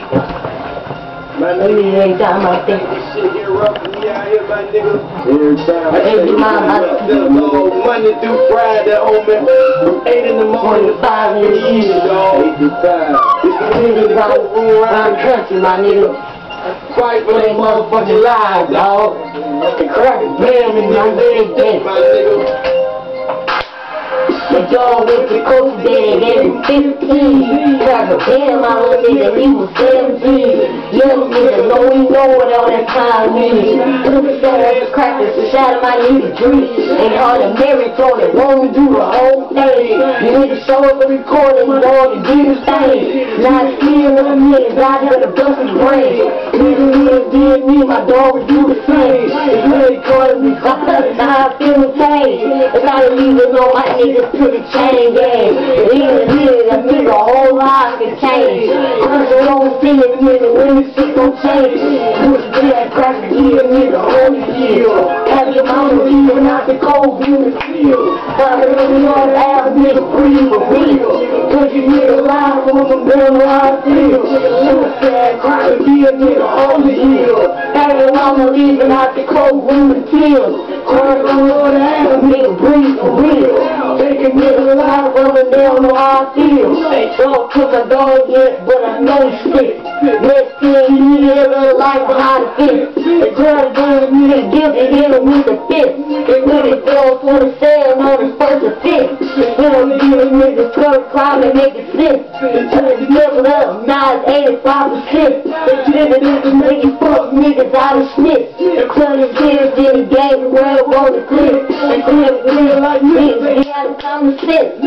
My nigga, every time I think this shit here rough for me out here, my nigga. Every time I every time I Monday through Friday, homie. From 8 in the morning to 5 in the evening, dog. 8 to 5. This is really around the country, my nigga. Fight for their motherfucking lives, dog. The crack is bam in your leg, my nigga. The dog with the coach bag every 15. Crack a damn, my little nigga, he was 17. Young nigga, know what all that time means. Took a shot at the crackers, a shot of my nigga Dream. Ain't hard to marathon it, won't do the whole thing. You niggas show up and record it, dog, and do the thing. Now it's clear with them niggas, I had to bust his brain. Niggas did me, my dog would do the same. It's really calling me, I feel the pain. It's not illegal, no, my niggas to the chain gang. Even I think a whole lot can change. Cause you don't see it, nigga, when this shit gon' change. Push that crack to give a nigga on the hill. Have your mama leaving out the cold in the field. But I really know the ass nigga breathe for real. Cause you nigga lie from them down the line field. Suicide crack to give a nigga on the hill. Have your mama leaving out the cold in the field. Cause I know the ass nigga breathe for real. Take a nigga alive from the down the line field. Don't put my dog yet, but I know he's sick. Next thing you need a little life behind the fence. They try to give me the gift and hit him with the fist. They really fell for the sale on the first of fifth. They don't give a nigga 12 crime and make it sense. They try to level up, now it's 85%. They tell the niggas making fuck niggas out of Smith. They tell the kids in the game the world on the clip. They tell the niggas like niggas, they got common sense.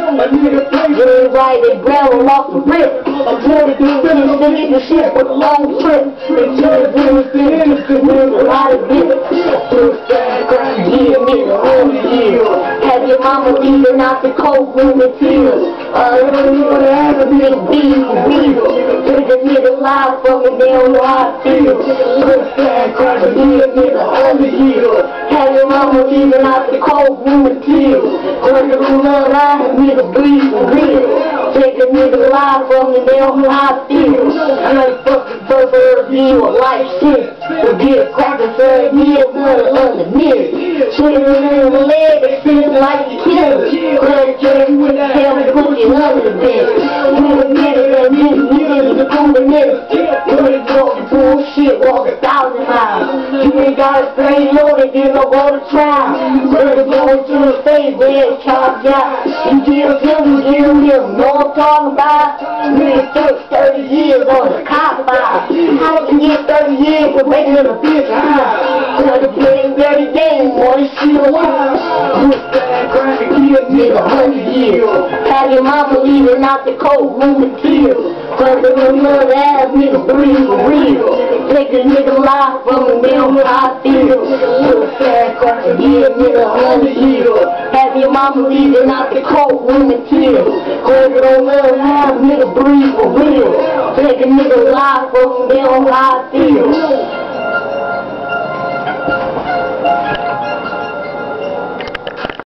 Get it right, they grab them off the rip. I tell the kids they get the shit for the long trip. They tell the niggas they innocent with a lot of bits. Suicide crack, yeah, nigga, on the hill. Have your mama leaving out the cold room and tears. I don't know what happened, nigga, be for real. Take a nigga live from me, they don't know how I feel. Suicide crack, yeah, nigga, on the hill. Have your mama leaving out the cold room and tears. Cause you love life, nigga, breathe for real. Take a nigga live from me, they don't know how I feel. I ain't fucking prefer you a life shit. But get crackers for a year, none underneath. Shit in the leg, they feel like you kill it. Credit check, tell me to put you under the bed. You a nigga that niggas the proven niggas. You ain't talking bullshit, walk 1,000 miles. You ain't got a straight loaded, get no go to trial. Better go to the state where it's charged out. You give him, know what I'm talking about? Nigga took 30 years on the cop file. How did you get 30 years for making a bitch high? Cause the playing dirty game, wanna see a while. Suicide crack to kill nigga 100 years. Have your mama leaving out the cold room and kill. Cause they don't love ass nigga breathe for real. Take a nigga life from the middle of I feel. Suicide crack to kill nigga 100 years. Have your mama leaving out the cold room and kill. Cause they don't love ass nigga breathe for real. Take a nigga life from the middle of I feel.